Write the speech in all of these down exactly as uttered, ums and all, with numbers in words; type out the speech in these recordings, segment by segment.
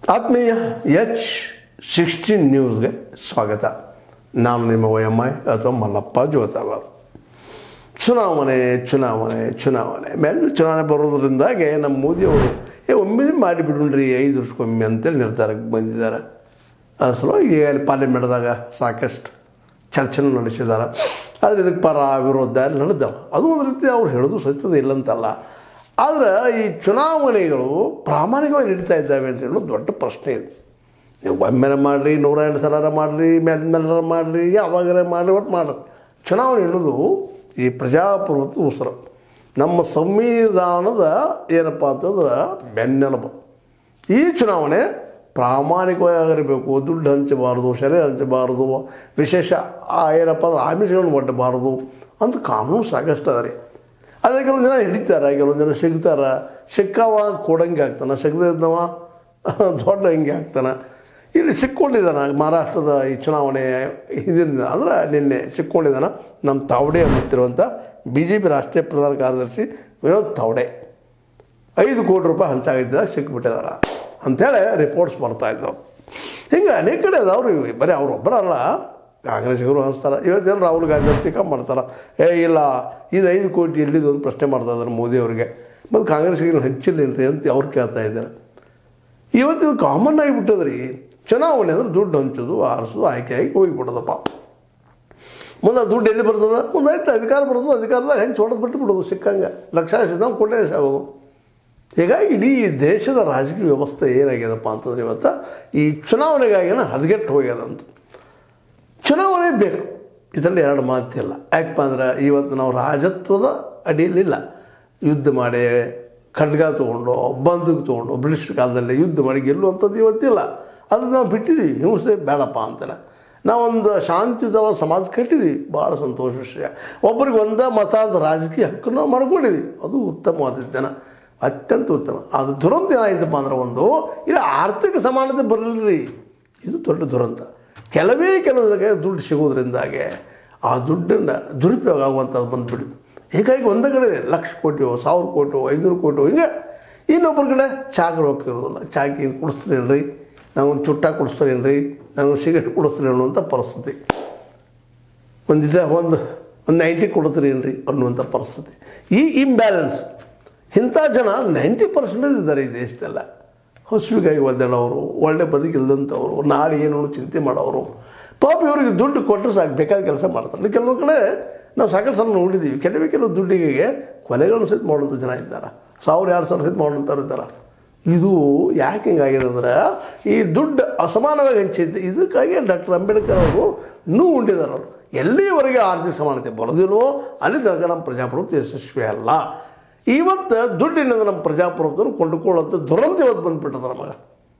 ಆತ್ಮೀಯ H sixteen ನ್ಯೂಸ್ಗೆ ಸ್ವಾಗತ. ನಾನು ನಿಮ್ಮ ವೈ ಎಮ್ ಐ ಅಥವಾ ಮಲ್ಲಪ್ಪ ಜೋತಾವ. ಚುನಾವಣೆ ಚುನಾವಣೆ ಚುನಾವಣೆ ಮೇಲೆ ಚುನಾವಣೆ ಬರೋದ್ರಿಂದಾಗೆ ನಮ್ಮ ಮೋದಿಯವರು ಏ ಒಮ್ಮೆ ಮಾಡಿಬಿಡ್ರಿ ಐದು ವರ್ಷಕ್ಕೊಮ್ಮೆ ಅಂತೇಳಿ ನಿರ್ಧಾರಕ್ಕೆ ಬಂದಿದ್ದಾರೆ. ಅದ್ರ ಸಲುವಾಗಿ ಈಗ ಅಲ್ಲಿ ಪಾರ್ಲಿಮೆಂಟ್ದಾಗ ಸಾಕಷ್ಟು ಚರ್ಚೆನೂ ನಡೆಸಿದ್ದಾರೆ. ಆದರೆ ಇದಕ್ಕೆ ಪರ ವಿರೋಧ ಎಲ್ಲ ನಡೆದವು. ಅದು ಒಂದು ರೀತಿ ಅವ್ರು ಹೇಳೋದು ಸತ್ಯದ ಇಲ್ಲಂತಲ್ಲ. ಆದರೆ ಈ ಚುನಾವಣೆಗಳು ಪ್ರಾಮಾಣಿಕವಾಗಿ ನಡೀತಾ ಇದ್ದಾವೆ ಅಂತ ಹೇಳೋದು ದೊಡ್ಡ ಪ್ರಶ್ನೆ ಇದೆ. ನೀವು ಒಮ್ಮೆರ ಮಾಡಿರಿ, ನೂರ ಎಂಟು ಸಲ ಮಾಡಿರಿ, ಮೇಲೆ ಮೇಲರ ಮಾಡಿರಿ, ಯಾವಾಗರ ಮಾಡಿರಿ, ಒಟ್ಟು ಮಾಡಿರಿ. ಚುನಾವಣೆ ಅನ್ನೋದು ಈ ಪ್ರಜಾಪ್ರಭುತ್ವ ಉಸಿರು. ನಮ್ಮ ಸಂವಿಧಾನದ ಏನಪ್ಪ ಅಂತಂದ್ರೆ ಬೆನ್ನೆಲುಬು. ಈ ಚುನಾವಣೆ ಪ್ರಾಮಾಣಿಕವಾಗಿರಬೇಕು. ದುಡ್ಡು ಹಂಚಬಾರ್ದು, ಸೆರೆ ಹಂಚಬಾರ್ದು, ವಿಶೇಷ ಏನಪ್ಪ ಅಂದ್ರೆ ಆಮಿಷಗಳನ್ನು ಒಡ್ಡಬಾರ್ದು ಅಂತ ಕಾನೂನು ಸಾಕಷ್ಟು ಅದ ರೀ. ಆದರೆ ಕೆಲವೊಂದು ಜನ ಹಿಡಿತಾರೆ, ಕೆಲವೊಂದು ಜನ ಸಿಗ್ತಾರೆ. ಸಿಕ್ಕವ ಕೊಡಂಗೆ ಆಗ್ತಾನೆ, ಸಿಗದೇ ಇದ್ದವ ದೊಡ್ಡ ಹಿಂಗೆ ಆಗ್ತಾನೆ. ಇಲ್ಲಿ ಸಿಕ್ಕೊಂಡಿದ್ದಾನೆ ಮಹಾರಾಷ್ಟ್ರದ ಈ ಚುನಾವಣೆ ಇದರಿಂದ ಅಂದ್ರೆ ನಿನ್ನೆ ಸಿಕ್ಕೊಂಡಿದ್ದಾನೆ ನಮ್ಮ ತಾವಡೆ ಅನ್ನುತ್ತಿರುವಂಥ ಬಿ ಜೆ ಪಿ ರಾಷ್ಟ್ರೀಯ ಪ್ರಧಾನ ಕಾರ್ಯದರ್ಶಿ ವಿನೋದ್ ತಾವಡೆ. ಐದು ಕೋಟಿ ರೂಪಾಯಿ ಹಂಚಾಗಿದ್ದಾಗ ಸಿಕ್ಕಿಬಿಟ್ಟಿದ್ದಾರೆ ಅಂಥೇಳಿ ರಿಪೋರ್ಟ್ಸ್ ಬರ್ತಾಯಿದ್ದವು. ಹಿಂಗೆ ಅನೇಕ ಕಡೆ ಅದಾವ್ರಿ. ಬರೀ ಅವ್ರೊಬ್ಬರಲ್ಲ, ಕಾಂಗ್ರೆಸ್ಸಿಗರು ಹಂಚ್ತಾರೆ. ಇವತ್ತೇನು ರಾಹುಲ್ ಗಾಂಧಿ ಅವ್ರು ಟೀಕಾ ಮಾಡ್ತಾರೆ. ಏ ಇಲ್ಲ, ಇದು ಐದು ಕೋಟಿ ಎಲ್ಲಿದ್ದು ಒಂದು ಪ್ರಶ್ನೆ ಮಾಡ್ತಾ ಇದ್ದಾರೆ ಮೋದಿಯವರಿಗೆ. ಮತ್ತು ಕಾಂಗ್ರೆಸ್ಸಿಗೆ ಹಂಚಿಲ್ಲೇನ್ರಿ ಅಂತ ಅವ್ರು ಕೇಳ್ತಾ ಇದ್ದಾರೆ. ಇವತ್ತಿದು ಕಾಮನ್ ಆಗಿಬಿಟ್ಟದ್ರಿ. ಚುನಾವಣೆ ಅಂದ್ರೆ ದುಡ್ಡು ಹಂಚೋದು, ಆರಿಸೋದು, ಆಯ್ಕೆಯಾಗಿ ಹೋಗಿಬಿಡೋದಪ್ಪ. ಮುಂದೆ ದುಡ್ಡು ಎಲ್ಲಿ ಬರ್ತದೆ, ಮುಂದೆ ಆಯ್ತು ಅಧಿಕಾರ ಬರ್ತದೆ, ಅಧಿಕಾರದಾಗ ಹಂಚಿ ಹೊಡೆದು ಬಿಟ್ಟು ಬಿಡೋದು ಸಿಕ್ಕಂಗೆ. ಲಕ್ಷಾಂಶ ನಾವು ಕೊಟ್ಟೆ ಆಗೋದು. ಹೀಗಾಗಿ ಇಡೀ ದೇಶದ ರಾಜಕೀಯ ವ್ಯವಸ್ಥೆ ಏನಾಗ್ಯದಪ್ಪ ಅಂತಂದ್ರೆ ಇವತ್ತು ಈ ಚುನಾವಣೆಗಾಗಿನ ಹದಗೆಟ್ಟು ಹೋಗ್ಯದಂತ. ಚುನಾವಣೆ ಬೇಕು, ಇದರಲ್ಲಿ ಎರಡು ಮಾತಿಲ್ಲ. ಯಾಕಪ್ಪ ಅಂದ್ರೆ ಇವತ್ತು ನಾವು ರಾಜತ್ವದ ಅಡಿಯಲ್ಲಿಲ್ಲ. ಯುದ್ಧ ಮಾಡಿ ಖಡ್ಗ ತೊಗೊಂಡು ಬಂದೂಕು ತೊಗೊಂಡು ಬ್ರಿಟಿಷ್ ಕಾಲದಲ್ಲಿ ಯುದ್ಧ ಮಾಡಿ ಗೆಲ್ಲುವಂಥದ್ದು ಇವತ್ತಿಲ್ಲ. ಅದನ್ನು ನಾವು ಬಿಟ್ಟಿದ್ದೀವಿ. ಹಿಂಸೆ ಬೇಡಪ್ಪ ಅಂತೇಳಿ ನಾವೊಂದು ಶಾಂತಿಯುತವಾದ ಸಮಾಜ ಕಟ್ಟಿದ್ದೀವಿ. ಭಾಳ ಸಂತೋಷ ವಿಷಯ. ಒಬ್ಬರಿಗೆ ಒಂದೇ ಮತ ಅಂತ ರಾಜಕೀಯ ಹಕ್ಕನ್ನು ನಾವು ಮಾಡ್ಕೊಂಡಿದ್ದೀವಿ. ಅದು ಉತ್ತಮವಾದದ್ದೇನ, ಅತ್ಯಂತ ಉತ್ತಮ. ಅದು ದುರಂತ ಏನಾಯ್ತಪ್ಪ ಅಂದ್ರೆ, ಒಂದು ಇಲ್ಲ ಆರ್ಥಿಕ ಸಮಾನತೆ ಬರಲಿಲ್ಲ. ಇದು ದೊಡ್ಡ ದುರಂತ. ಕೆಲವೇ ಕೆಲವರಿಗೆ ದುಡ್ಡು ಸಿಗೋದ್ರಿಂದಾಗೆ ಆ ದುಡ್ಡನ್ನು ದುರುಪಯೋಗ ಆಗುವಂಥದ್ದು ಬಂದುಬಿಡಿ. ಹೀಗಾಗಿ ಒಂದೇ ಕಡೆ ಲಕ್ಷ ಕೋಟಿಯೋ ಸಾವಿರ ಕೋಟಿಯೋ ಐನೂರು ಕೋಟಿಯೋ ಹಿಂಗೆ, ಇನ್ನೊಬ್ಬರ ಕಡೆ ಚಾಕ್ ರೊಕ್ಕ ಇರೋದಿಲ್ಲ. ಚಾಕಿ ಕುಡಿಸ್ತೀರೇನ್ರಿ, ನಾವೊಂದು ಚುಟ್ಟ ಕುಡಿಸ್ತೀರೇನ್ರಿ, ನಾವೊಂದು ಸಿಗರೇಟ್ ಕುಡಿಸ್ತೀರಿ ಅನ್ನುವಂಥ ಪರಿಸ್ಥಿತಿ. ಒಂದಿಟ ಒಂದು ಒಂದು ನೈಂಟಿ ಕೊಡ್ತೀರೇನ್ರಿ ಅನ್ನುವಂಥ ಪರಿಸ್ಥಿತಿ. ಈ ಇಂಬ್ಯಾಲೆನ್ಸ್ ಇಂಥ ಜನ ನೈಂಟಿ ಪರ್ಸೆಂಟೇಜ್ ಇದ್ದಾರೆ ಈ ದೇಶದಲ್ಲ. ಹಸುವಿಗಾಗಿ ಒದ್ದಾಡೋರು, ಒಳ್ಳೆ ಬದುಕಿಲ್ದಂಥವ್ರು, ನಾಳೆ ಏನು ಚಿಂತೆ ಮಾಡೋರು. ಪಾಪ ಇವರಿಗೆ ದುಡ್ಡು ಕೊಟ್ಟರೆ ಸಾಕು, ಬೇಕಾದ ಕೆಲಸ ಮಾಡ್ತಾರೆ. ಕೆಲವೊಂದು ಕಡೆ ನಾವು ಸಾಕಷ್ಟು ಸಲ ನೋಡಿದ್ದೀವಿ. ಕೆಲವೇ ಕೆಲವು ದುಡ್ಡಿಗೆ ಕೊಲೆಗಳನ್ನು ಸಹಿತ ಮಾಡುವಂಥ ಜನ ಇದ್ದಾರೆ. ಸಾವಿರ ಎರಡು ಸಾವಿರ ಸಹಿತ ಮಾಡುವಂಥವ್ರು ಇದ್ದಾರೆ. ಇದು ಯಾಕೆ ಹಿಂಗಾಗಿದೆ ಅಂದ್ರೆ, ಈ ದುಡ್ಡು ಅಸಮಾನವಾಗಿ ಹಂಚೈತೆ. ಇದಕ್ಕಾಗಿ ಡಾಕ್ಟರ್ ಅಂಬೇಡ್ಕರ್ ಅವರು ಇನ್ನೂ ಉಂಡಿದ್ದಾರೆ. ಅವರು ಎಲ್ಲಿವರೆಗೆ ಆರ್ಥಿಕ ಸಮಾನತೆ ಬರೋದಿಲ್ವೋ ಅಲ್ಲಿ ತನಕ ನಮ್ಮ ಪ್ರಜಾಪ್ರಭುತ್ವ ಯಶಸ್ವಿ ಅಲ್ಲ. ಇವತ್ತು ದುಡ್ಡಿನಿಂದ ನಮ್ಮ ಪ್ರಜಾಪ್ರಭುತ್ವವನ್ನು ಕೊಂಡುಕೊಳ್ಳುವಂಥ ದುರಂತ ಇವತ್ತು ಬಂದುಬಿಟ್ಟದ ನಮಗೆ.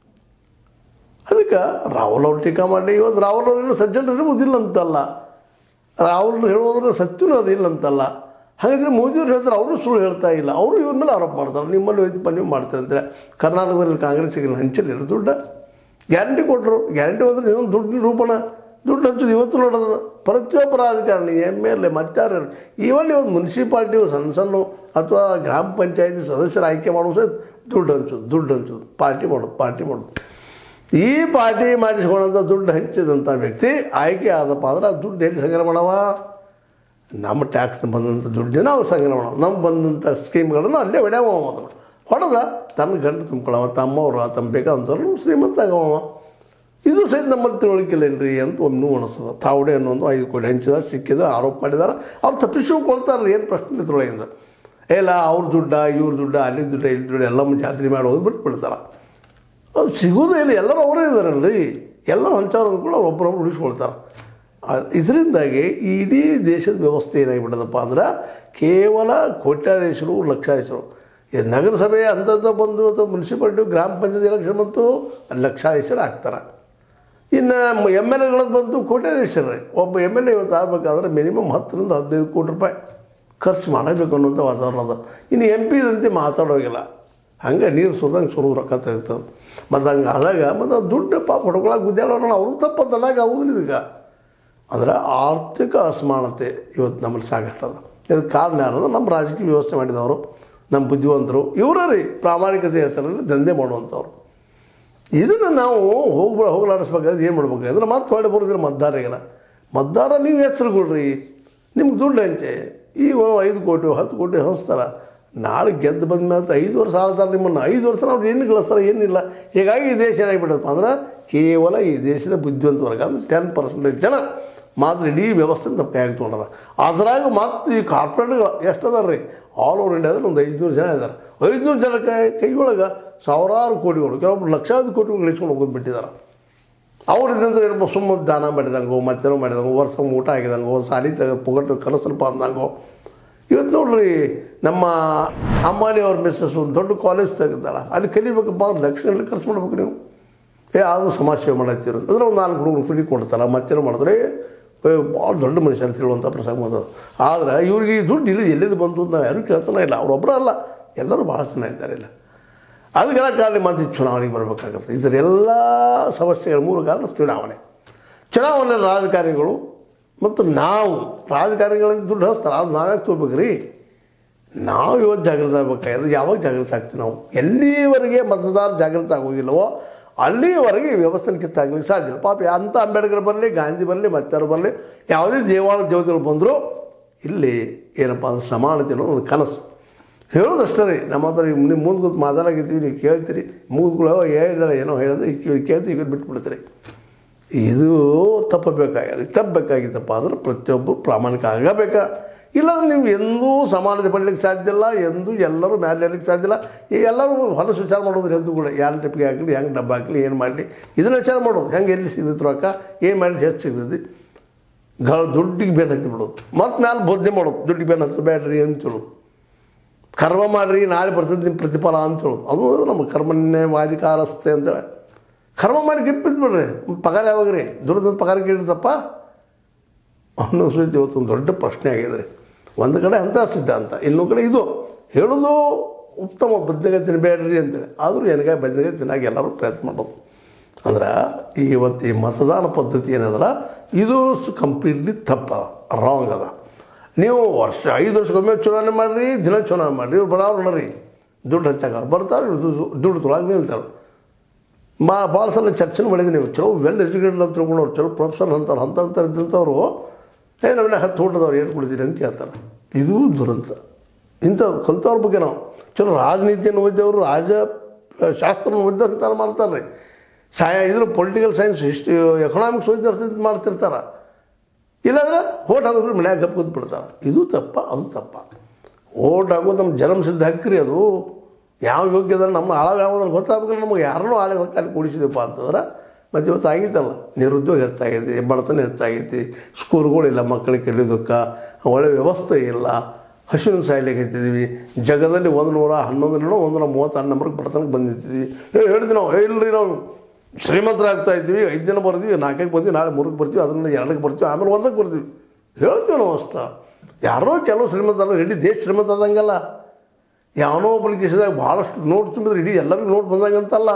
ಅದಕ್ಕೆ ರಾಹುಲ್ ಅವ್ರು ಟೀಕಾ ಮಾಡಿ, ಇವತ್ತು ರಾಹುಲ್ ಅವ್ರೇನು ಸಜ್ಜನರು ಇರ್ಬೋದಿಲ್ಲ ಅಂತಲ್ಲ, ರಾಹುಲ್ ಹೇಳೋದ್ರೆ ಸತ್ಯನೂ ಅದಿಲ್ಲ ಅಂತಲ್ಲ. ಹಾಗಾದರೆ ಮೋದಿಯವ್ರು ಹೇಳ್ತಾರೆ, ಅವರು ಸುಳ್ಳು ಹೇಳ್ತಾ ಇಲ್ಲ. ಅವರು ಇವ್ರ ಮೇಲೆ ಆರೋಪ ಮಾಡ್ತಾರೆ, ನಿಮ್ಮಲ್ಲಿ ಹೋಯ್ತಪ್ಪ ನೀವು ಮಾಡ್ತಾರೆ ಅಂತಾರೆ. ಕರ್ನಾಟಕದಲ್ಲಿ ಕಾಂಗ್ರೆಸ್ಸಿಗೆ ಹಂಚಲಿಲ್ಲ ದುಡ್ಡು. ಗ್ಯಾರಂಟಿ ಕೊಟ್ಟರು, ಗ್ಯಾರಂಟಿ ಹೋದ್ರೆ ಇನ್ನೊಂದು ದುಡ್ಡಿನ ರೂಪಣ. ದುಡ್ಡು ಹಂಚೋದು ಇವತ್ತು ನೋಡೋದು ಪ್ರತಿಯೊಬ್ಬ ರಾಜಕಾರಣಿ, ಎಮ್ ಎಲ್ ಎ ಮತ್ತಾರು, ಈವನ್ ಇವತ್ತು ಮುನ್ಸಿಪಾಲ್ಟಿ ಸಣ್ಣ ಸಣ್ಣ ಅಥವಾ ಗ್ರಾಮ ಪಂಚಾಯತಿ ಸದಸ್ಯರು ಆಯ್ಕೆ ಮಾಡೋದು ಸಹಿತ ದುಡ್ಡು ಹಂಚೋದು, ದುಡ್ಡು ಹಂಚೋದು, ಪಾರ್ಟಿ ಮಾಡೋದು, ಪಾರ್ಟಿ ಮಾಡೋದು. ಈ ಪಾರ್ಟಿ ಮಾಡಿಸ್ಕೊಳ್ಳೋಂಥ ದುಡ್ಡು ಹಂಚಿದಂಥ ವ್ಯಕ್ತಿ ಆಯ್ಕೆ ಆದಪ್ಪ ಅಂದ್ರೆ ಆ ದುಡ್ಡು ಎಲ್ಲಿ ಸಂಗ್ರಹ ಮಾಡವ? ನಮ್ಮ ಟ್ಯಾಕ್ಸ್ ಬಂದಂಥ ದುಡ್ಡನ್ನ ಅವ್ರು ಸಂಗ್ರಹ ಮಾಡೋಣ. ನಮ್ಗೆ ಬಂದಂಥ ಸ್ಕೀಮ್ಗಳನ್ನು ಅಲ್ಲೇ ಹೊಡ್ಯಾವ. ಅದನ್ನು ಹೊಡೆದ ತನ್ನ ಗಂಟು ತುಂಬ್ಕೊಳ್ಳವ, ತಮ್ಮವ್ರು ತಮ್ಮ ಬೇಕಾದಂಥವ್ರು ಶ್ರೀಮಂತ ಆಗವ. ಇದು ಸಹಿತ ನಮ್ಮಲ್ಲಿ ತಿಳುವಳಿಕೆಲ್ಲೇನ್ರಿ ಅಂತ ಒಮ್ಮೆ ಅನಿಸ್ತದೆ. ತಾವಡೆ ಅನ್ನೊಂದು ಐದು ಕೋಟಿ ಹಂಚಿದ ಸಿಕ್ಕಿದ ಆರೋಪ ಮಾಡಿದ್ದಾರೆ. ಅವ್ರು ತಪ್ಪಿಸ್ಕೊಳ್ತಾರೆ, ಏನು ಪ್ರಶ್ನೆ ಇದ್ರೊಳಗಿಂದ. ಇಲ್ಲ ಅವ್ರ ದುಡ್ಡ ಇವ್ರ ದುಡ್ಡ ಅಲ್ಲಿ ದುಡ್ಡ ಇಲ್ಲಿ ದುಡ್ಡು ಎಲ್ಲ ಜಾತ್ರೆ ಮಾಡಿ ಹೋಗಿ ಬಿಟ್ಬಿಡ್ತಾರೆ. ಅವ್ರು ಸಿಗೋದೇ ಇಲ್ಲ. ಎಲ್ಲರೂ ಅವರೇ ಇದ್ದಾರಲ್ರಿ. ಎಲ್ಲರೂ ಹಂಚವ್ರು ಅಂದ್ಕೊಂಡು ಅವ್ರು ಒಬ್ಬರೊಬ್ಬರು ಉಳಿಸ್ಕೊಳ್ತಾರೆ. ಇದರಿಂದಾಗಿ ಇಡೀ ದೇಶದ ವ್ಯವಸ್ಥೆ ಏನಾಗಿಬಿಟ್ಟದಪ್ಪ ಅಂದ್ರೆ, ಕೇವಲ ಕೋಟ್ಯಾಧೀಶರು ಲಕ್ಷಾಧೀಶರು. ಈ ನಗರಸಭೆ ಅಂಥದ್ದು ಬಂದು ಅಥವಾ ಮುನ್ಸಿಪಾಲ್ಟಿ ಗ್ರಾಮ ಪಂಚಾಯತ್ ಎಲೆಕ್ಷನ್ ಬಂತು, ಅಲ್ಲಿ ಲಕ್ಷಾಧೀಶರು ಆಗ್ತಾರೆ. ಇನ್ನು ಎಮ್ ಎಲ್ ಎಗಳದ್ದು ಬಂತು ಕೋಟ್ಯಾಧೀಶರು. ಒಬ್ಬ ಎಮ್ ಎಲ್ ಎ ಇವತ್ತು ಆಗಬೇಕಾದ್ರೆ ಮಿನಿಮಮ್ ಹತ್ತರಿಂದ ಹದಿನೈದು ಕೋಟಿ ರೂಪಾಯಿ ಖರ್ಚು ಮಾಡಬೇಕು ಅನ್ನೋಂಥ ವಾತಾವರಣ ಅದ. ಇನ್ನು ಎಂ ಪಿ ಇದಂತೆ ಮಾತಾಡೋಗಿಲ್ಲ. ಹಂಗೆ ನೀರು ಸುರಿದಂಗೆ ಸುರು ರೊಕ್ಕ ತೆಗಿತದೆ. ಮತ್ತು ಹಂಗೆ ಆದಾಗ ಮತ್ತು ದುಡ್ಡು ಪಾಪ ಹೊಡ್ಕೊಳಕ್ಕೆ ಗುದ್ದಾಡೋಣ ಅವ್ರು ತಪ್ಪಂತಲ್ಲಾಗ ಆಗೋದಿಲ್ಲ. ಈಗ ಅಂದ್ರೆ ಆರ್ಥಿಕ ಅಸಮಾನತೆ ಇವತ್ತು ನಮ್ಮಲ್ಲಿ ಸಾಕಷ್ಟು ಅದ. ಇದಕ್ಕೆ ಕಾರಣ ಯಾರಂದ್ರೆ ನಮ್ಮ ರಾಜಕೀಯ ವ್ಯವಸ್ಥೆ ಮಾಡಿದವರು, ನಮ್ಮ ಬುದ್ಧಿವಂತರು ಇವರೇ ರೀ. ಪ್ರಾಮಾಣಿಕತೆ ಹೆಸರಲ್ಲಿ ದಂಧೆ ಮಾಡುವಂಥವ್ರು. ಇದನ್ನು ನಾವು ಹೋಗ್ಬ ಹೋಗ್ಲಾಡಿಸ್ಬೇಕಾದ್ರೆ ಏನು ಮಾಡ್ಬೇಕಾದ್ರೆ ಮತ್ತೆ ಹೊಡೆ ಬರೋದಿಲ್ಲ ಮತದಾರರಿಗೆಲ್ಲ ಮತದಾರ ನೀವು ಎಚ್ಚರಗೊಳ್ರಿ, ನಿಮ್ಗೆ ದುಡ್ಡು ಹಂಚೆ ಈಗ ಐದು ಕೋಟಿ ಹತ್ತು ಕೋಟಿ ಹಂಚ್ತಾರೆ, ನಾಳೆ ಗೆದ್ದು ಬಂದ ಮೇಲೆ ಐದು ವರ್ಷ ಆಳ್ತಾರೆ ನಿಮ್ಮನ್ನು, ಐದು ವರ್ಷ ಅವ್ರು ಏನು ಗಳಿಸ್ತಾರೆ ಏನಿಲ್ಲ. ಹೀಗಾಗಿ ಈ ದೇಶ ಏನಾಗಿಬಿಡತ್ತಪ್ಪ ಅಂದ್ರೆ ಕೇವಲ ಈ ದೇಶದ ಬುದ್ಧಿವಂತ ವರ್ಗ ಅಂದ್ರೆ ಟೆನ್ ಪರ್ಸೆಂಟೇಜ್ ಜನ ಮಾತ್ರ ಇಡೀ ವ್ಯವಸ್ಥೆ ನಮ್ಮ ಕೈಯಾಗಿ ತೊಗೊಂಡಾರ. ಅದ್ರಾಗ ಮತ್ತು ಈ ಕಾರ್ಪೊರೇಟ್ಗಳು ಎಷ್ಟು ಅದಾರ ರೀ, ಆಲ್ ಓವರ್ ಇಂಡಿಯಾದಲ್ಲಿ ಒಂದು ಐದುನೂರು ಜನ ಇದ್ದಾರೆ. ಐದುನೂರು ಜನಕ್ಕೆ ಕೈಯೊಳಗೆ ಸಾವಿರಾರು ಕೋಟಿಗಳು, ಕೆಲವೊಬ್ರು ಲಕ್ಷಾಂತರ ಕೋಟಿಗಳು ಇಸ್ಕೊಂಡು ಹೋಗೋದು ಬಿಟ್ಟಿದ್ದಾರೆ. ಅವ್ರು ಇದಂದ್ರೆ ಏನಪ್ಪ ಸುಮ್ಮನೆ ದಾನ ಮಾಡಿದಂಗೋ ಮತ್ತೇನೋ ಮಾಡಿದಂಗೋ ವರ್ಷ ಊಟ ಆಗಿದಂಗೋ ಸಾಲಿ ತೆಗೆದು ಪುಗಟ್ಟು ಕನಸಲ್ಪ ಅಂದಂಗೋ. ಇವತ್ತು ನೋಡ್ರಿ ನಮ್ಮ ಅಂಬಾನಿ ಅವ್ರ ಮಿಸ್ಸಸ್ ಒಂದು ದೊಡ್ಡ ಕಾಲೇಜ್ ತೆಗೆದಾಳ, ಅಲ್ಲಿ ಕಲಿಬೇಕಪ್ಪ ಅಂದ್ರೆ ಲಕ್ಷಗಳಲ್ಲಿ ಖರ್ಚು ಮಾಡ್ಬೇಕು ನೀವು. ಏ ಆದರೂ ಸಮಾಜ ಸೇವೆ ಮಾಡತ್ತೀರ ಅಂದ್ರೆ ಒಂದು ನಾಲ್ಕು ಹುಡುಗರು ಫ್ರೀ ಕೊಡ್ತಾರೆ, ಮತ್ತೇನೋ ಮಾಡಿದ್ರೆ ಭಾಳ ದೊಡ್ಡ ಮನುಷ್ಯ ಅಂತ ಹೇಳುವಂಥ ಪ್ರಸಂಗ ಬಂದದು. ಆದರೆ ಇವ್ರಿಗೆ ಈ ದುಡ್ಡು ಇಲ್ಲಿ ಎಲ್ಲಿದ್ದು ಬಂತು ಅಂತ ನಾವು ಯಾರೂ ಕೇಳ್ತಾನೆ ಇಲ್ಲ. ಅವರೊಬ್ಬರ ಅಲ್ಲ, ಎಲ್ಲರೂ ಭಾಳ ಜನ ಇದ್ದಾರೆ ಇಲ್ಲ. ಅದಕ್ಕೆಲ್ಲ ಕಾರಣ ಮತ್ತೆ ಚುನಾವಣೆಗೆ ಬರಬೇಕಾಗುತ್ತೆ. ಇದರ ಎಲ್ಲ ಸಮಸ್ಯೆಗಳ ಮೂಲ ಕಾರಣ ಚುನಾವಣೆ. ಚುನಾವಣೆ ರಾಜಕಾರಣಿಗಳು ಮತ್ತು ನಾವು ರಾಜಕಾರಣಿಗಳಿಂದ ದುಡ್ಡು ಹಚ್ತಾರೆ, ಅದು ನಾವ್ಯಾಕೆ ತಗೋಬೇಕು ರೀ? ನಾವು ಇವತ್ತು ಜಾಗೃತ ಆಗಬೇಕಾಗಿದೆ. ಯಾವಾಗ ಜಾಗೃತ ಆಗ್ತೀವಿ ನಾವು? ಎಲ್ಲಿವರೆಗೆ ಮತದಾರ ಜಾಗೃತ ಆಗೋದಿಲ್ಲವೋ ಅಲ್ಲಿವರೆಗೆ ಈ ವ್ಯವಸ್ಥೆನ ಕಿತ್ತಾಗ್ಲಿಕ್ಕೆ ಸಾಧ್ಯ ಇಲ್ಲ. ಪಾಪ ಅಂಥ ಅಂಬೇಡ್ಕರ್ ಬರಲಿ, ಗಾಂಧಿ ಬರಲಿ, ಮತ್ತಾರು ಬರಲಿ, ಯಾವುದೇ ದೇವಾಲಯ ದೇವತೆಗಳು ಬಂದರೂ ಇಲ್ಲಿ ಏನಪ್ಪ ಅಂದ್ರೆ ಸಮಾನತೆ ಅನ್ನೋ ಒಂದು ಕನಸು ಹೇಳೋದಷ್ಟೇ ರೀ. ನಮ್ಮ ಹತ್ರ ನಿಮ್ಮ ಮುಂದೆ ಕೂತು ಮಾತಾಡಾಗಿರ್ತೀವಿ, ನೀವು ಕೇಳ್ತೀರಿ, ಮುಗಿದ್ಗಳು ಹೇಳಿದಾರೆ ಏನೋ ಹೇಳಿದ್ರೆ ಈಗ ಕೇಳ್ತೀವಿ, ಈಗ ಬಿಟ್ಬಿಡ್ತೀರಿ. ಇದು ತಪ್ಪಬೇಕಾಗಿದೆ. ತಪ್ಪಬೇಕಾಗಿತ್ತಪ್ಪ ಅಂದ್ರೆ ಪ್ರತಿಯೊಬ್ಬರು ಪ್ರಾಮಾಣಿಕ ಆಗಬೇಕಾ. ಇಲ್ಲಾಂದ್ರೆ ನೀವು ಎಂದೂ ಸಮಾನತೆ ಪಡಲಿಕ್ಕೆ ಸಾಧ್ಯ ಇಲ್ಲ, ಎಂದೂ ಎಲ್ಲರೂ ಮೇಲೆ ಇರಲಿಕ್ಕೆ ಸಾಧ್ಯ ಇಲ್ಲ. ಈಗ ಎಲ್ಲರೂ ಹೊಲಸು ವಿಚಾರ ಮಾಡೋದು ಎಂದೂ ಕೂಡ ಯಾರು ಟಿಪ್ಪಿಗೆ ಹಾಕಲಿ, ಹೆಂಗೆ ಡಬ್ಬ ಹಾಕಲಿ, ಏನು ಮಾಡಲಿ ಇದನ್ನು ವಿಚಾರ ಮಾಡೋದು. ಹೆಂಗೆ ಎಲ್ಲಿ ಸಿಗ್ತೈತೆ ರೊಕ್ಕ, ಏನು ಮಾಡಲಿ ಹೆಚ್ಚು ಸಿಗ್ತೈತಿ, ಗಳ ದುಡ್ಡಿಗೆ ಬೇನ್ ಹತ್ತಿ ಬಿಡೋದು. ಮತ್ತು ಮೇಲೆ ಬೋಧನೆ ಮಾಡೋದು, ದುಡ್ಡಿಗೆ ಬೇನ್ ಹತ್ತು ಬೇಡ್ರಿ ಅಂತ ಹೇಳೋದು. ಕರ್ಮ ಮಾಡಿರಿ ನಾಳೆ ಬರ್ತದೆ ನಿಮ್ಮ ಪ್ರತಿಫಲ ಅಂತ ಹೇಳೋದು. ಅದು ನಮ್ಮ ಕರ್ಮಣ್ಯವಾಧಿಕಾರಸ್ಥೆ ಅಂತೇಳಿ ಕರ್ಮ ಮಾಡಿ ಗಿಪ್ಪಿದ್ದು ಬಿಡ್ರಿ, ಪಗಾರ ಯಾವಾಗ ರೀ? ದುಡ್ಡು ಪಗಾರ ಕೇಳಿರ್ತಪ್ಪ ಅನ್ನೋ ಸುದ್ದಿ ಇವತ್ತು ಒಂದು ದೊಡ್ಡ ಪ್ರಶ್ನೆ ಆಗಿದೆ ರೀ. ಒಂದು ಕಡೆ ಅಂಥ ಸಿದ್ಧಾಂತ, ಇನ್ನೊಂದು ಕಡೆ ಇದು ಹೇಳೋದು ಉತ್ತಮ, ಬದ್ನೆಕಾಯಿ ತಿನ್ನಬೇಡ್ರಿ ಅಂತೇಳಿ. ಆದರೂ ಏನಾಗ ಬದ್ನೆಕಾಯಿ ತಿನ್ನಾಗಿ ಎಲ್ಲರೂ ಪ್ರಯತ್ನ ಮಾಡೋದು. ಅಂದ್ರೆ ಇವತ್ತು ಈ ಮತದಾನ ಪದ್ಧತಿ ಏನದಲ್ಲ ಇದು ಕಂಪ್ಲೀಟ್ಲಿ ತಪ್ಪ, ರಾಂಗ್ ಅದ. ನೀವು ವರ್ಷ ಐದು ವರ್ಷಕ್ಕೊಮ್ಮೆ ಚುನಾವಣೆ ಮಾಡಿರಿ, ದಿನ ಚುನಾವಣೆ ಮಾಡಿರಿ, ಇವ್ರು ಬರೋರು ರೀ ದುಡ್ಡು ಹಚ್ಚಾಕ ಬರ್ತಾರೆ, ಇವ್ರು ದುಡ್ಡು ತೊಳಗೆ ನಿಲ್ತಾರೆ. ಮಾ ಭಾಳ ಸಲ ಚರ್ಚೆನೂ ಮಾಡಿದ್ದೀನಿ. ನೀವು ಚಲೋ ವೆಲ್ ಎಜುಕೇಟೆಡ್ ಅಂತ ತಿಳ್ಕೊಂಡವ್ರು, ಚಲೋ ಪ್ರೊಫೆಸರ್ ಅಂತಾರೆ, ಅಂಥ ಅಂತಾರೆ ಇದ್ದಂಥವ್ರು ಏ ನಮ್ಮನ್ನ ಹತ್ತು ಊಟದವ್ರು ಏನು ಕುಡಿತೀರಿ ಅಂತ ಹೇಳ್ತಾರೆ. ಇದು ದುರಂತ. ಇಂಥದ್ದು ಕಲ್ತವ್ರ ಬಗ್ಗೆ ನಾವು ಚಲೋ ರಾಜನೀತಿಯನ್ನು ಓದಿದವರು, ರಾಜ ಶಾಸ್ತ್ರನ ಓದಿದವ್ರು ಅಂತಾರೆ ಮಾಡ್ತಾರೆ ರೀ. ಸಾಯ ಇದ್ರ ಪೊಲಿಟಿಕಲ್ ಸೈನ್ಸ್, ಹಿಸ್ಟ್ರಿ, ಎಕನಾಮಿಕ್ಸ್ ಓದಿದವ್ರು ಮಾಡ್ತಿರ್ತಾರೆ. ಇಲ್ಲಾಂದ್ರೆ ಓಟ್ ಹಾಕೋದು ಮನ್ಯಾಗ ಗಪ್ ಕೂತ್ಬಿಡ್ತಾರೆ. ಇದು ತಪ್ಪ, ಅದು ತಪ್ಪ. ಓಟ್ ಹಾಕೋದು ನಮ್ಮ ಜನ್ಮ ಸಿದ್ಧ ಹಕ್ಕ್ರಿ. ಅದು ಯಾವ ಯೋಗ್ಯದ ನಮ್ಮ ಹಾಳಾಗ ಯಾವುದನ್ನು ಗೊತ್ತಾಗಬೇಕಲ್ಲ. ನಮಗೆ ಯಾರನ್ನೂ ಹಾಳೆ ಅಲ್ಲಿ ಕೂಡಿಸಿದಪ್ಪ ಅಂತಂದ್ರೆ ಮತ್ತು ಇವತ್ತು ಆಗೈತಲ್ಲ, ನಿರುದ್ಯೋಗ ಹೆಚ್ಚಾಗೈತಿ, ಬಡತನ ಹೆಚ್ಚಾಗೈತಿ, ಸ್ಕೂಲ್ಗಳಿಲ್ಲ, ಮಕ್ಕಳಿಗೆ ಕಲಿಯೋದಕ್ಕೆ ಒಳ್ಳೆ ವ್ಯವಸ್ಥೆ ಇಲ್ಲ, ಹಸಿವಿನ ಸಾಯ್ಲಿಕ್ಕೆ ಹತ್ತಿದ್ದೀವಿ. ಜಗದಲ್ಲಿ ಒಂದು ನೂರ ಹನ್ನೊಂದರ ಒಂದು ನೂರ ಮೂವತ್ತಾರು ನಂಬರ್ಗೆ ಬಡತನಕ್ಕೆ ಬಂದಿರ್ತಿದ್ವಿ. ಏ ಹೇಳ್ತೀವಿ ನಾವು, ಇಲ್ಲರಿ ನಾವು ಶ್ರೀಮಂತರಾಗ್ತಾ ಇದ್ದೀವಿ, ಐದು ದಿನ ಬರ್ತೀವಿ, ನಾಲ್ಕಕ್ಕೆ ಬರ್ತೀವಿ, ನಾಳೆ ಮೂರಕ್ಕೆ ಬರ್ತೀವಿ, ಅದನ್ನು ಎರಡಕ್ಕೆ ಬರ್ತೀವಿ, ಆಮೇಲೆ ಒಂದಕ್ಕೆ ಬರ್ತೀವಿ ಹೇಳ್ತೀವಿ ನಾವು ಅಷ್ಟ. ಯಾರೋ ಕೆಲವು ಶ್ರೀಮಂತ, ಇಡೀ ದೇಶ ಶ್ರೀಮಂತ ಆದಂಗಲ್ಲ. ಯಾವನೋ ಒಬ್ಬನ ದೇಶದಾಗ ಭಾಳಷ್ಟು ನೋಟ್ ತುಂಬಿದ್ರೆ ಇಡೀ ಎಲ್ಲರಿಗೂ ನೋಟ್ ಬಂದಂಗಂತಲ್ಲ.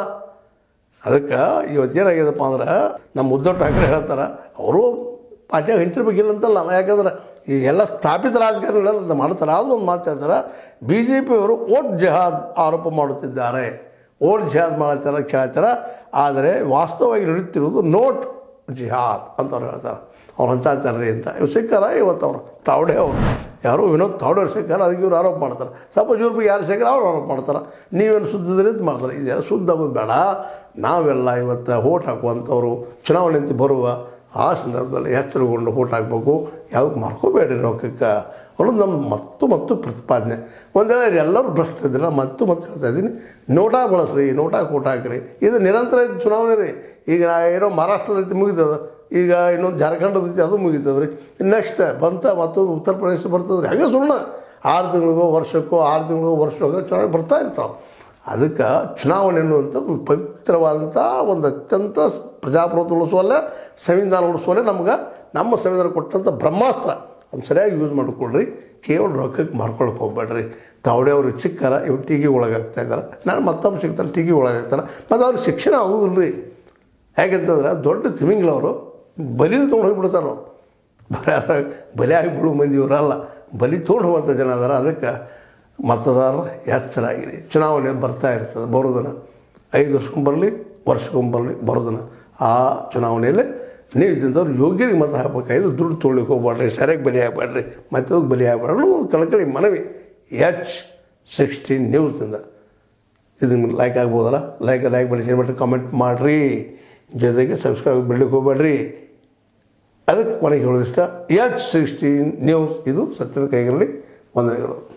ಅದಕ್ಕೆ ಇವತ್ತೇನಾಗ್ಯದಪ್ಪ ಅಂದ್ರೆ ನಮ್ಮ ಉದ್ಧವ್ ಠಾಕ್ರೆ ಹೇಳ್ತಾರೆ, ಅವರು ಪಾರ್ಟಿಯಾಗ ಹಂಚಿರ್ಬೇಕಿಲ್ಲ ಅಂತಲ್ಲ. ಯಾಕಂದ್ರೆ ಈ ಎಲ್ಲ ಸ್ಥಾಪಿತ ರಾಜಕಾರಣಿಗಳೆಲ್ಲ ಮಾಡ್ತಾರೆ. ಆದರೂ ಒಂದು ಮಾತು ಹೇಳ್ತಾರೆ, ಬಿ ಜೆ ಪಿಯವರು ಓಟ್ ಜಹಾದ್ ಆರೋಪ ಮಾಡುತ್ತಿದ್ದಾರೆ, ಓಟ್ ಜಿಹಾದ್ ಮಾಡತ್ತಾರ ಕೇಳ್ತಾರ. ಆದರೆ ವಾಸ್ತವವಾಗಿ ನಡೀತಿರೋದು ನೋಟ್ ಜಿಹಾದ್ ಅಂತವ್ರು ಹೇಳ್ತಾರೆ. ಅವ್ರು ಹಂಚಾಡ್ತಾರ್ರಿ ಅಂತ. ಇವ್ರು ಸಿಕ್ಕಾರ ಇವತ್ತು ಅವರು ತಾವಡೆ ಅವರು ಯಾರೋ ವಿನೋದ್ ತಾವಡೆ ಅವ್ರು ಸಿಕ್ಕಾರ, ಅದಕ್ಕೆ ಇವ್ರು ಆರೋಪ ಮಾಡ್ತಾರೆ. ಸಪೋಸ್ ಇವ್ರ ಬಗ್ಗೆ ಯಾರು ಸಿಕ್ಕಾರ ಅವ್ರು ಆರೋಪ ಮಾಡ್ತಾರೆ. ನೀವೇನು ಶುದ್ಧದ್ರಿ ಅಂತ ಮಾಡ್ತಾರೆ. ಇದೆಲ್ಲ ಶುದ್ಧ ಆಗೋದು ಬೇಡ. ನಾವೆಲ್ಲ ಇವತ್ತು ಓಟ್ ಹಾಕುವಂಥವ್ರು ಚುನಾವಣೆ ಅಂತ ಬರುವ ಆ ಸಂದರ್ಭದಲ್ಲಿ ಎಚ್ಚರಗೊಂಡು ಓಟ್ ಹಾಕಬೇಕು. ಯಾವುದಕ್ಕೆ ಮಾರ್ಕೋಬೇಡ್ರಿ ರೊಕ್ಕಕ್ಕೆ ಅನ್ನೋದು ನಮ್ಮ ಮತ್ತು ಮತ್ತು ಪ್ರತಿಪಾದನೆ. ಒಂದು ವೇಳೆ ಎಲ್ಲರೂ ಭ್ರಷ್ಟರಿದ್ದಿಲ್ಲ, ಮತ್ತು ಮತ್ತೆ ಹೇಳ್ತಾ ಇದ್ದೀನಿ, ನೋಟಾ ಬಳಸ್ರಿ, ನೋಟಾ ಕೋಟ್ ಹಾಕಿರಿ. ಇದು ನಿರಂತರ ಚುನಾವಣೆ ರೀ. ಈಗ ಏನೋ ಮಹಾರಾಷ್ಟ್ರದೈತಿ ಮುಗಿತದ, ಈಗ ಇನ್ನೊಂದು ಜಾರ್ಖಂಡದೈತಿ ಅದು ಮುಗಿತದ್ರಿ. ನೆಕ್ಸ್ಟ್ ಬಂತ ಮತ್ತೊಂದು ಉತ್ತರ ಪ್ರದೇಶ ಬರ್ತದ್ರಿ. ಹಾಗೆ ಸುಮ್ಮನೆ ಆರು ತಿಂಗಳಿಗೋ ವರ್ಷಕ್ಕೋ ಆರು ತಿಂಗಳಿಗೋ ವರ್ಷಕ್ಕೋ ಚುನಾವಣೆ ಬರ್ತಾ ಇರ್ತಾವೆ. ಅದಕ್ಕೆ ಚುನಾವಣೆ ಅನ್ನುವಂಥದ್ದು ಒಂದು ಪವಿತ್ರವಾದಂಥ ಒಂದು ಅತ್ಯಂತ ಪ್ರಜಾಪ್ರಭುತ್ವ ಉಳಿಸುವಲ್ಲ, ಸಂವಿಧಾನ ಉಳಿಸುವಲ್ಲೇ ನಮ್ಗೆ ನಮ್ಮ ಸಂವಿಧಾನ ಕೊಟ್ಟಂಥ ಬ್ರಹ್ಮಾಸ್ತ್ರ. ಅದನ್ನು ಸರಿಯಾಗಿ ಯೂಸ್ ಮಾಡಿಕೊಡ್ರಿ. ಕೇವಲ ರೊಕ್ಕಕ್ಕೆ ಮಾರ್ಕೊಳಕ್ಕೆ ಹೋಗ್ಬೇಡ್ರಿ. ತಾವಡೆ ಅವರು ಚಿಕ್ಕರ ಇವು ಟೀಗಿ ಒಳಗಾಗ್ತಾ ಇದ್ದಾರೆ, ನಾಳೆ ಮತ್ತೊಬ್ಬ ಸಿಗ್ತಾರೆ ಟೀಗಿ ಒಳಗಾಗ್ತಾರೆ. ಮತ್ತು ಅವ್ರಿಗೆ ಶಿಕ್ಷಣ ಆಗೋದಿಲ್ಲ ರೀ. ಯಾಕೆಂತಂದ್ರೆ ದೊಡ್ಡ ತಿಮಿಂಗ್ಲವರು ಬಲಿನ ತೊಗೊಂಡು ಹೋಗಿಬಿಡ್ತಾರೆ. ಅವ್ರು ಬರೀ ಅದ್ರಾಗ ಬಲಿ ಆಗಿ ಬಿಡುವ ಮಂದಿ ಇವರಲ್ಲ, ಬಲಿ ತೊಗೊಂಡು ಹೋಗುವಂಥ ಜನ ಅದಾರ. ಅದಕ್ಕೆ ಮತದಾರರು ಎಚ್ಚರಾಗಿರಿ. ಚುನಾವಣೆ ಬರ್ತಾ ಇರ್ತದೆ, ಬರೋದನ್ನು ಐದು ವರ್ಷಕ್ಕೆ ಬರಲಿ ವರ್ಷಕ್ಕೊಮ್ಮೆ ಬರಲಿ ಬರೋದನ್ನು ಆ ಚುನಾವಣೆಯಲ್ಲಿ ನೀವು ಇದ್ದಂಥವ್ರು ಯೋಗ್ಯರಿಗೆ ಮತ ಹಾಕಬೇಕಾಯ್ತು ದುಡ್ಡು ತೊಗೊಳ್ಳಿಕ್ಕೆ ಹೋಗ್ಬೇಡ್ರಿ ಸರಿಯಾಗಿ ಬಲಿ ಆಗಬೇಡ್ರಿ ಮತ್ತೆ ಬಲಿ ಆಗಬೇಡ್ರಿ ಅನ್ನೋದು ಕಳಕಳಿ ಮನವಿ ಎಚ್ ಸಿಕ್ಸ್ಟೀನ್ ನ್ಯೂಸ್ನಿಂದ. ಇದು ನಿಮ್ಗೆ ಲೈಕ್ ಆಗ್ಬೋದಲ್ಲ, ಲೈಕ್ ಲೈಕ್ ಮಾಡಿ ಶೇರ್ ಮಾಡಿ ಕಾಮೆಂಟ್ ಮಾಡಿರಿ, ಜೊತೆಗೆ ಸಬ್ಸ್ಕ್ರೈಬ್ ಬಿಡ್ಲಿಕ್ಕೆ ಹೋಗ್ಬೇಡ್ರಿ. ಅದಕ್ಕೆ ಕೊನೆಗೆ ಹೇಳೋದಿಷ್ಟ ಎಚ್ ಸಿಕ್ಸ್ಟೀನ್ ನ್ಯೂಸ್ ಇದು ಸತ್ಯದ ಕೈಗಳಲ್ಲಿ ವಂದನೆಗಳು.